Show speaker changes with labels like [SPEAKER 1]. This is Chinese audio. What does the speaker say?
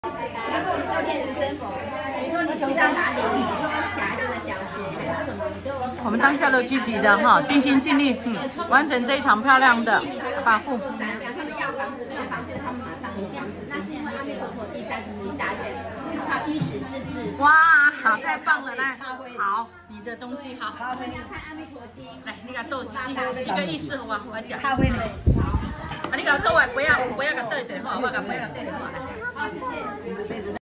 [SPEAKER 1] 我们当下都积极的哈，尽心尽力，完成这一场漂亮的法会。哇，太棒了！来，好，你的东西好。来，你给倒一个意思好吧？我讲。咖啡呢？啊，你给我倒来，不要给倒一下好，我给不要倒一下。好，谢谢。